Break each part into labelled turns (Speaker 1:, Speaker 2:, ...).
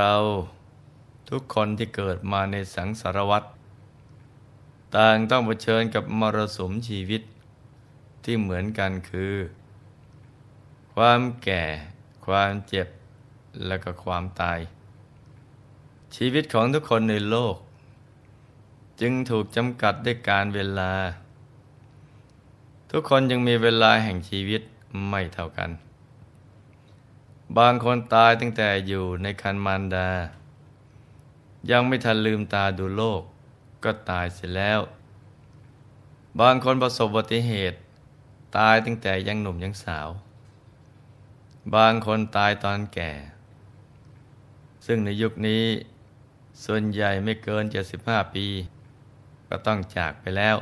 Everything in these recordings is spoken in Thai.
Speaker 1: เราทุกคนที่เกิดมาในสังสารวัฏต่างต้องเผชิญกับมรสุมชีวิตที่เหมือนกันคือความแก่ความเจ็บและก็ความตายชีวิตของทุกคนในโลกจึงถูกจำกัดด้วยการเวลาทุกคนยังมีเวลาแห่งชีวิตไม่เท่ากันบางคนตายตั้งแต่อยู่ในครรภ์มารดายังไม่ทันลืมตาดูโลกก็ตายเสียแล้วบางคนประสบอุบัติเหตุตายตั้งแต่ยังหนุ่มยังสาวบางคนตายตอนแก่ซึ่งในยุคนี้ส่วนใหญ่ไม่เกิน75 ปีก็ต้องจากไปแล้ว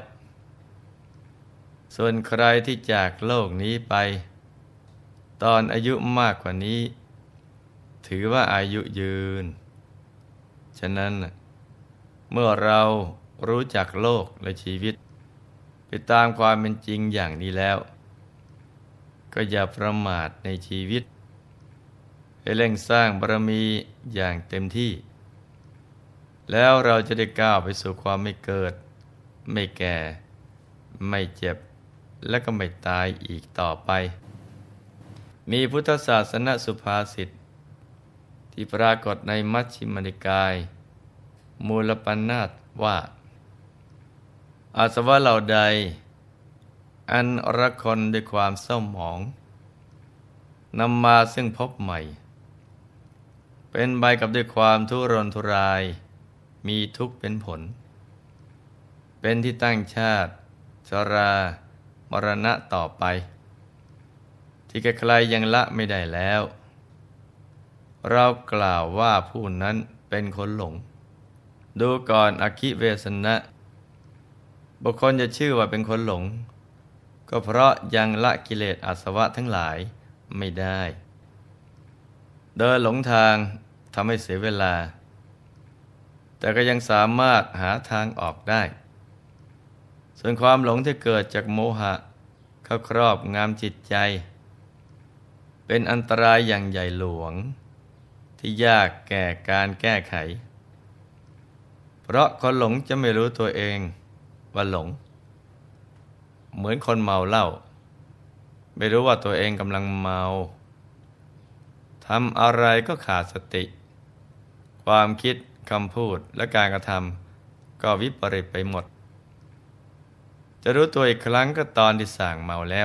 Speaker 1: ส่วนใครที่จากโลกนี้ไปตอนอายุมากกว่านี้ถือว่าอายุยืนฉะนั้นเมื่อเรารู้จักโลกและชีวิตไปตามความเป็นจริงอย่างนี้แล้วก็อย่าประมาทในชีวิตให้เร่งสร้างบารมีอย่างเต็มที่แล้วเราจะได้ก้าวไปสู่ความไม่เกิดไม่แก่ไม่เจ็บและก็ไม่ตายอีกต่อไปมีพุทธศาสนสุภาษิตที่ปรากฏในมัชฌิมนิกายมูลปัญนาตว่าอาสวะเหล่าใดอันระคนด้วยความเศร้าหมองนำมาซึ่งพบใหม่เป็นไปกับด้วยความทุรนทุรายมีทุกข์เป็นผลเป็นที่ตั้งชาติชรามรณะต่อไปที่ใครๆยังละไม่ได้แล้วเรากล่าวว่าผู้นั้นเป็นคนหลงดูก่อนอคิเวสนะบุคคลจะชื่อว่าเป็นคนหลงก็เพราะยังละกิเลสอาสวะทั้งหลายไม่ได้เดินหลงทางทำให้เสียเวลาแต่ก็ยังสามารถหาทางออกได้ส่วนความหลงที่เกิดจากโมหะเข้าครอบงำจิตใจเป็นอันตรายอย่างใหญ่หลวงที่ยากแก่การแก้ไขเพราะคนหลงจะไม่รู้ตัวเองว่าหลงเหมือนคนเมาเหล้าไม่รู้ว่าตัวเองกำลังเมาทำอะไรก็ขาดสติความคิดคำพูดและการกระทำก็วิปริตไปหมดจะรู้ตัวอีกครั้งก็ตอนที่ส่างเมาแล้ว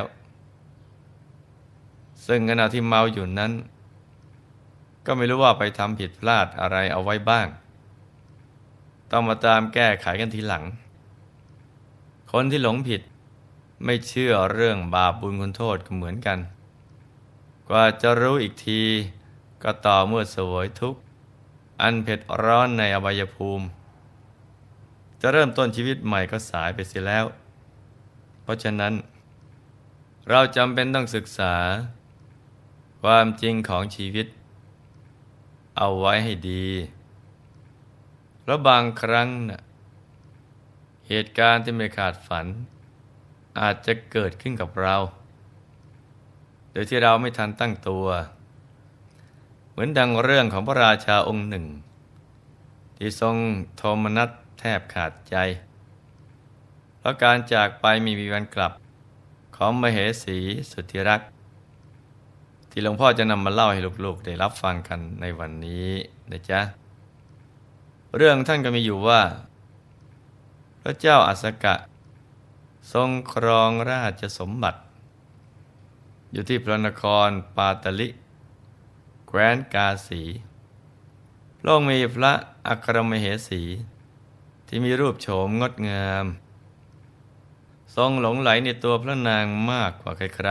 Speaker 1: ซึ่งขณะที่เมาอยู่นั้นก็ไม่รู้ว่าไปทำผิดพลาดอะไรเอาไว้บ้างต้องมาตามแก้ไขกันทีหลังคนที่หลงผิดไม่เชื่อเรื่องบาปบุญคุณโทษก็เหมือนกันกว่าจะรู้อีกทีก็ต่อเมื่อเสวยทุกข์อันเผ็ดร้อนในอบายภูมิจะเริ่มต้นชีวิตใหม่ก็สายไปเสียแล้วเพราะฉะนั้นเราจำเป็นต้องศึกษาความจริงของชีวิตเอาไว้ให้ดีเพราะบางครั้งเหตุการณ์ที่ไม่คาดฝันอาจจะเกิดขึ้นกับเราโดยที่เราไม่ทันตั้งตัวเหมือนดังเรื่องของพระราชาองค์หนึ่งที่ทรงโทมนัสแทบขาดใจเพราะการจากไปไม่มีวันกลับของมเหสีสุดที่รักที่หลวงพ่อจะนำมาเล่าให้ลูกๆได้รับฟังกันในวันนี้นะจ๊ะเรื่องท่านก็มีอยู่ว่าพระเจ้าอัสสกะทรงครองราชสมบัติอยู่ที่พระนครปาตลิแคว้นกาสีพระองค์มีพระอัครมเหสีที่มีรูปโฉมงดงามทรงหลงไหลในตัวพระนางมากกว่าใคร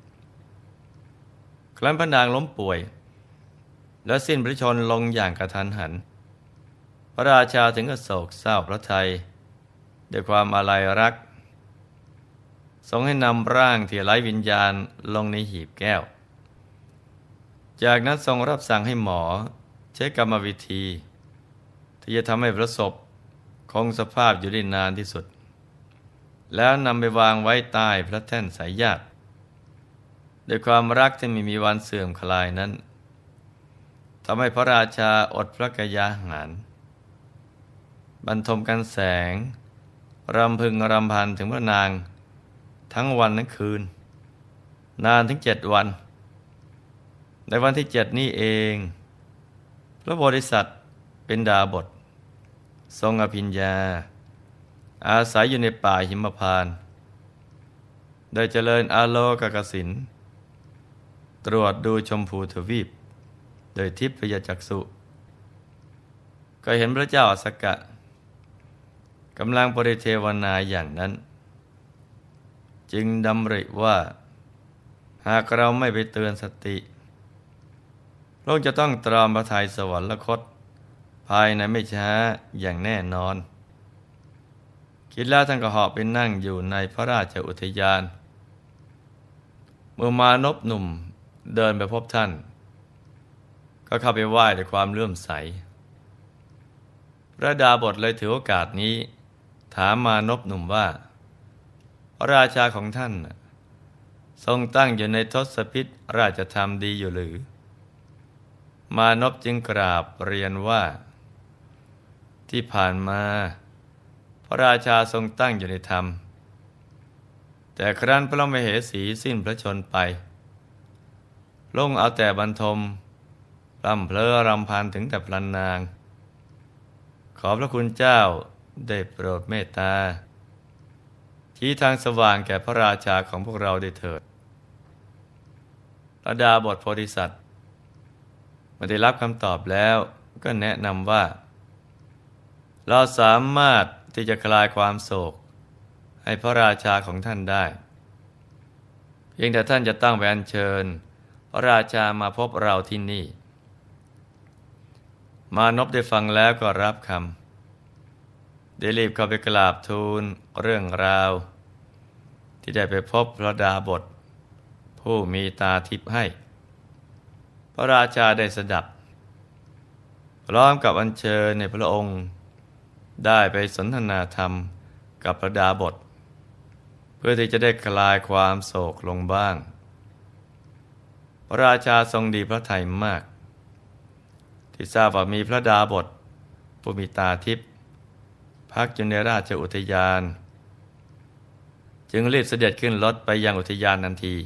Speaker 1: ๆครั้นพระนางล้มป่วยและสิ้นพระชนม์ลงอย่างกระทันหันพระราชาถึงกับโศกเศร้าพระทัยด้วยความอาลัยรักทรงให้นำร่างที่ไร้วิญญาณลงในหีบแก้วจากนั้นทรงรับสั่งให้หมอใช้กรรมวิธีที่จะทำให้พระศพคงสภาพอยู่ได้นานที่สุดแล้วนำไปวางไว้ใต้พระแท่นสายญาติด้วยความรักที่ไม่มีวันเสื่อมคลายนั้นทำให้พระราชาอดพระกยาหารบรรทมกันแสงรำพึงรำพันถึงพระนางทั้งวันทั้งคืนนานถึง7 วัน ในวันที่7นี้เองพระโพธิสัตว์เป็นดาบสทรงอภิญญาอาศัยอยู่ในป่าหิมพานต์ได้เจริญอาโลกกสิณตรวจดูชมพูทวีปโดยทิพยจักษุก็เห็นพระเจ้าอสกะกำลังปริเทวนาอย่างนั้นจึงดำริว่าหากเราไม่ไปเตือนสติโลกจะต้องตรอมพระทัยสวรรคตภายในไม่ช้าอย่างแน่นอนคิดแล้วท่านก็เหาะไปนั่งอยู่ในพระราชอุทยานเมื่อมานพหนุ่มเดินไปพบท่านก็เข้าไปไหว้ด้วยความเลื่อมใสพระดาบสเลยถือโอกาสนี้ถามมานพหนุ่มว่าพระราชาของท่านทรงตั้งอยู่ในทศพิธราชธรรมดีอยู่หรือมานพจึงกราบเรียนว่าที่ผ่านมาพระราชาทรงตั้งอยู่ในธรรมแต่ครั้นพระมเหสีสิ้นพระชนไปลงเอาแต่บรรทมร่ำเพลอรำพันถึงแต่พลันนางขอพระคุณเจ้าได้โปรดเมตตาชี้ทางสว่างแก่พระราชาของพวกเราได้เถิดพระดาบสโพธิสัตว์เมื่อได้รับคำตอบแล้วก็แนะนำว่าเราสามารถที่จะคลายความโศกให้พระราชาของท่านได้เพียงแต่ท่านจะต้องไปอัญเชิญพระราชามาพบเราที่นี่มานพได้ฟังแล้วก็รับคำได้รีบเข้าไปกราบทูลเรื่องราวที่ได้ไปพบพระดาบสผู้มีตาทิพย์ให้พระราชาได้สดับพร้อมกับอัญเชิญในพระองค์ได้ไปสนทนาธรรมกับพระดาบสเพื่อที่จะได้คลายความโศกลงบ้างพระราชาทรงดีพระทัยมากที่ทราบว่ามีพระดาบสผู้มีตาทิพย์พักอยู่ในราชอุทยานจึงรีบเสด็จขึ้นรถไปยังอุทยานทันที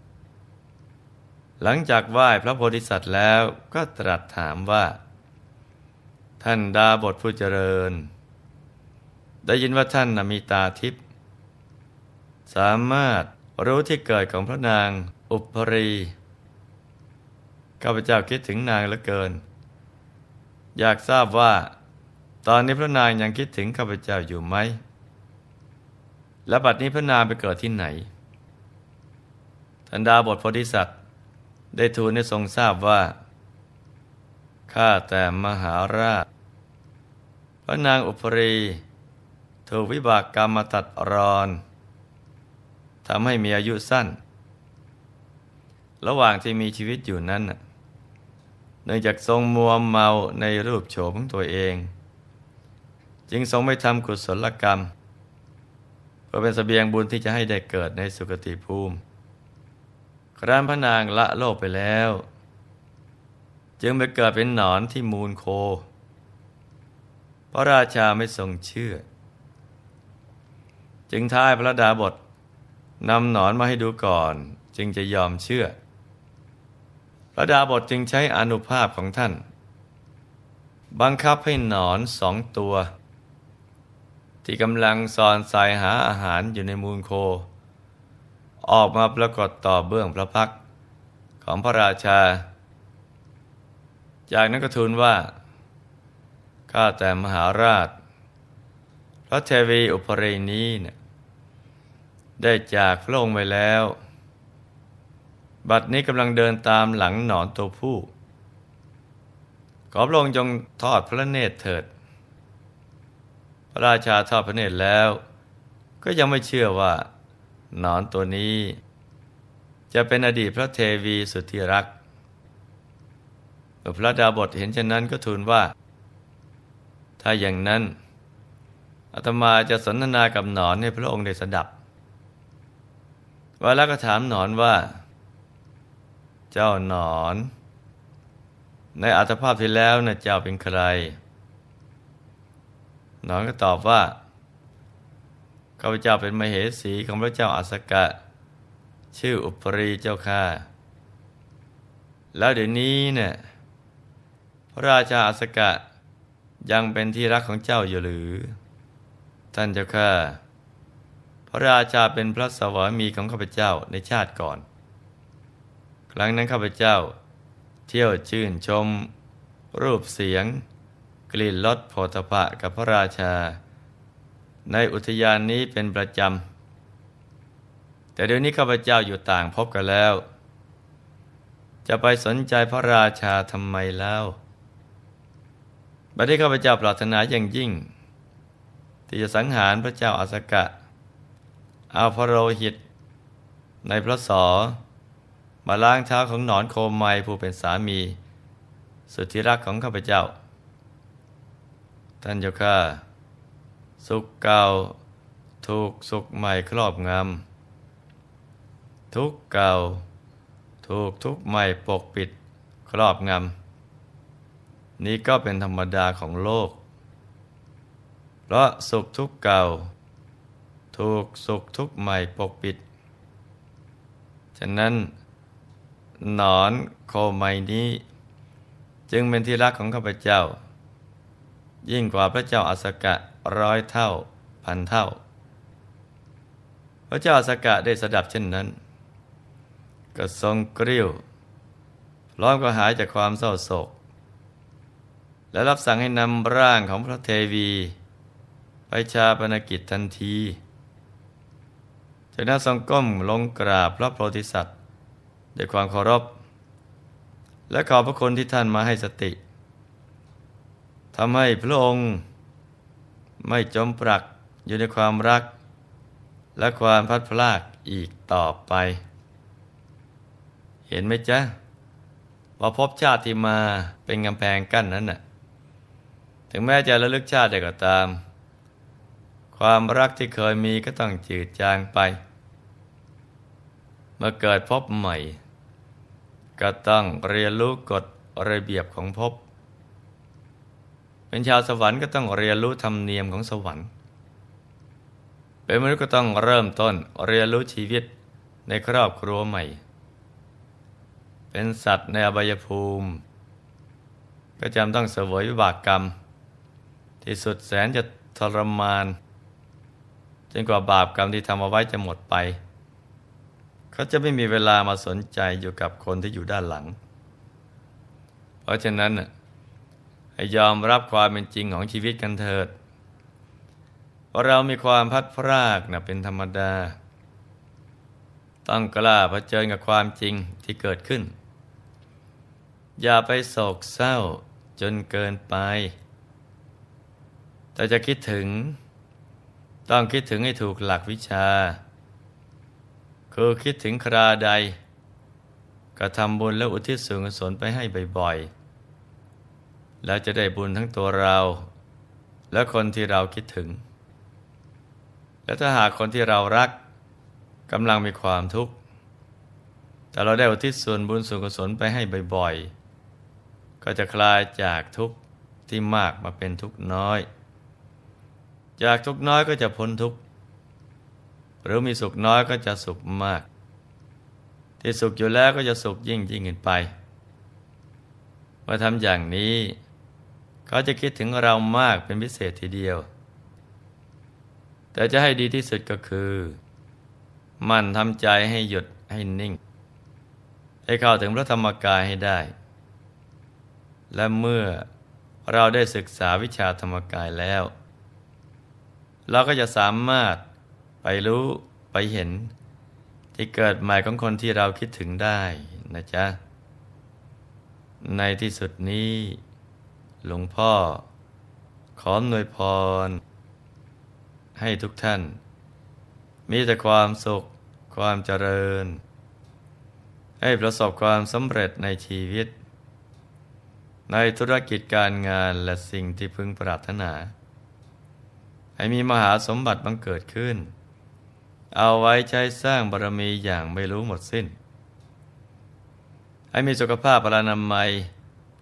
Speaker 1: หลังจากไหว้พระโพธิสัตว์แล้วก็ตรัสถามว่าท่านดาบสผู้เจริญได้ยินว่าท่านมีตาทิพย์สามารถรู้ที่เกิดของพระนางอุปรีข้าพเจ้าคิดถึงนางเหลือเกินอยากทราบว่าตอนนี้พระนางยังคิดถึงข้าพเจ้าอยู่ไหมและบัดนี้พระนางไปเกิดที่ไหนท่านดาบสโพธิสัตว์ได้ทูลให้ทรงทราบว่าข้าแต่มหาราชพระนางอุปรีถูกวิบากกรรมมาตัดรอนทำให้มีอายุสั้นระหว่างที่มีชีวิตอยู่นั้นเนื่องจากทรงมัวเมาในรูปโฉมของตัวเองจึงทรงไม่ทำกุศลกรรมเพื่อเป็นเสบียงบุญที่จะให้ได้เกิดในสุคติภูมิครั้นพระนางละโลกไปแล้วจึงไปเกิดเป็นหนอนที่มูลโคพระราชาไม่ทรงเชื่อจึงท้าให้พระดาบสนำหนอนมาให้ดูก่อนจึงจะยอมเชื่อพระดาบสจึงใช้อานุภาพของท่านบังคับให้หนอน2 ตัวที่กำลังซอนทรายหาอาหารอยู่ในมูลโคออกมาปรากฏต่อเบื้องพระพักตร์ของพระราชาจากนั้นก็ทูลว่าข้าแต่มหาราชพระเทวีอุปรีนี้ได้จากพระองค์ไปแล้วบัดนี้กำลังเดินตามหลังหนอนตัวผู้ขอพระองค์จงทอดพระเนตรเถิดพระราชาทอดพระเนตรแล้วก็ยังไม่เชื่อว่าหนอนตัวนี้จะเป็นอดีตพระเทวีสุดที่รักเมื่อพระดาบสเห็นเช่นนั้นก็ทูลว่าถ้าอย่างนั้นอาตมาจะสนทนากับหนอนให้พระองค์ได้สดับแล้วก็ถามหนอนว่าเจ้าหนอนในอัตภาพที่แล้วนะเจ้าเป็นใครหนอนก็ตอบว่าข้าพเจ้าเป็นมเหสีของพระเจ้าอัสสกะชื่ออุปรีเจ้าค่ะแล้วเดี๋ยวนี้เนี่ยพระราชาอัสสกะยังเป็นที่รักของเจ้าอยู่หรือท่านเจ้าค่ะพระราชาเป็นพระสวามีของข้าพเจ้าในชาติก่อนครั้งนั้นข้าพเจ้าเที่ยวชื่นชมรูปเสียงกลิ่นรสโผฏฐัพพะกับพระราชาในอุทยานนี้เป็นประจำแต่เดี๋ยวนี้ข้าพเจ้าอยู่ต่างภพกันแล้วจะไปสนใจพระราชาทำไมแล้วบัดนี้ข้าพเจ้าปรารถนาอย่างยิ่งที่จะสังหารพระเจ้าอัสสกะเอาพระโลหิตในพระศรมาล้างเท้าของหนอนโคมัยผู้เป็นสามีสุดที่รักของข้าพเจ้าท่านเจ้าข้าสุขเก่าถูกสุขใหม่ครอบงำทุกข์เก่าถูกทุกข์ใหม่ปกปิดครอบงำนี้ก็เป็นธรรมดาของโลกเพราะสุขทุกข์เก่าถูกสุขทุกข์ใหม่ปกปิดฉะนั้นหนอนโคมัยนี้จึงเป็นที่รักของข้าพเจ้ายิ่งกว่าพระเจ้าอัสสกะ100 เท่าพันเท่าพระเจ้าอัสสกะได้สดับเช่นนั้นก็ทรงกริ้วพร้อมก็หายจากความเศร้าโศกและรับสั่งให้นำร่างของพระเทวีไปชาปนกิจทันทีจากนั้นทรงก้มลงกราบพระโพธิสัตว์ด้วยความเคารพและขอบพระคุณที่ท่านมาให้สติทำให้พระองค์ไม่จมปลักอยู่ในความรักและความพลัดพรากอีกต่อไปเห็นไหมจ๊ะว่าภพชาติที่มาเป็นกำแพงกั้นนั้นน่ะถึงแม้จะระลึกชาติได้ก็ตามความรักที่เคยมีก็ต้องจืดจางไปเมื่อเกิดภพใหม่ก็ต้องเรียนรู้กฎระเบียบของภพเป็นชาวสวรรค์ก็ต้องเรียนรู้ธรรมเนียมของสวรรค์เป็นมนุษย์ก็ต้องเริ่มต้นเรียนรู้ชีวิตในครอบครัวใหม่เป็นสัตว์ในอบายภูมิก็จำต้องเสวยวิบากกรรมที่สุดแสนจะทรมานจนกว่าบาปกรรมที่ทำเอาไว้จะหมดไปเขาจะไม่มีเวลามาสนใจอยู่กับคนที่อยู่ด้านหลังเพราะฉะนั้นให้ยอมรับความเป็นจริงของชีวิตกันเถิดว่าเรามีความพลัดพรากเป็นธรรมดาต้องกล้าเผชิญกับความจริงที่เกิดขึ้นอย่าไปโศกเศร้าจนเกินไปแต่จะคิดถึงต้องคิดถึงให้ถูกหลักวิชาคือคิดถึงคราใดก็ทำบุญและอุทิศส่วนกุศลไปให้บ่อยๆแล้วจะได้บุญทั้งตัวเราและคนที่เราคิดถึงและถ้าหากคนที่เรารักกำลังมีความทุกข์แต่เราได้อุทิศส่วนบุญส่วนกุศลไปให้บ่อยๆก็จะคลายจากทุกข์ที่มากมาเป็นทุกข์น้อยจากทุกข์น้อยก็จะพ้นทุกข์หรือมีสุขน้อยก็จะสุขมากที่สุขอยู่แล้วก็จะสุขยิ่งขึ้นไปเมื่อทำอย่างนี้เขาจะคิดถึงเรามากเป็นพิเศษทีเดียวแต่จะให้ดีที่สุดก็คือมันทำใจให้หยุดให้นิ่งให้เข้าถึงพระธรรมกายให้ได้และเมื่อเราได้ศึกษาวิชาธรรมกายแล้วเราก็จะสามารถไปรู้ไปเห็นที่เกิดใหม่ของคนที่เราคิดถึงได้นะจ๊ะในที่สุดนี้หลวงพ่อขออำนวยพรให้ทุกท่านมีแต่ความสุขความเจริญให้ประสบความสำเร็จในชีวิตในธุรกิจการงานและสิ่งที่พึงปรารถนาให้มีมหาสมบัติบังเกิดขึ้นเอาไว้ใช้สร้างบารมีอย่างไม่รู้หมดสิ้นให้มีสุขภาพพลานามัย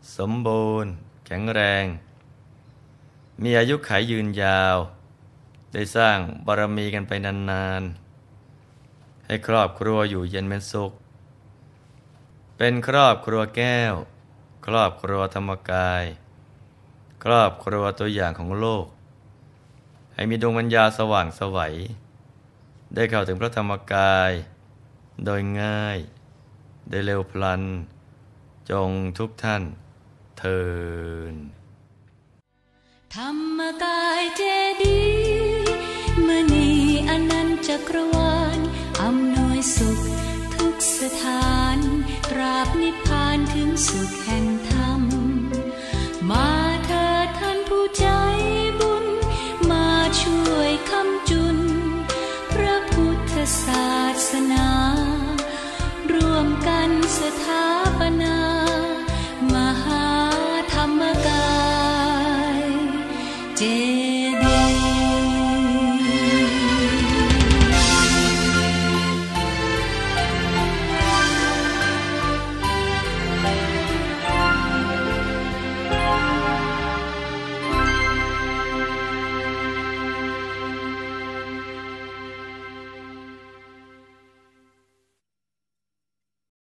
Speaker 1: สมบูรณ์แข็งแรงมีอายุขัยยืนยาวได้สร้างบารมีกันไปนานๆให้ครอบครัวอยู่เย็นเป็นสุขเป็นครอบครัวแก้วครอบครัวธรรมกายครอบครัวตัวอย่างของโลกให้มีดวงปัญญาสว่างไสวได้เข้าถึงพระธรรมกายโดยง่ายได้เร็วพลันจงทุกท่านเทิน
Speaker 2: ธรรมกายเจดีย์มณีอนันตจักรวาลอำนวยสุขทุกสถานตราบนิพพานถึงสุขแห่ง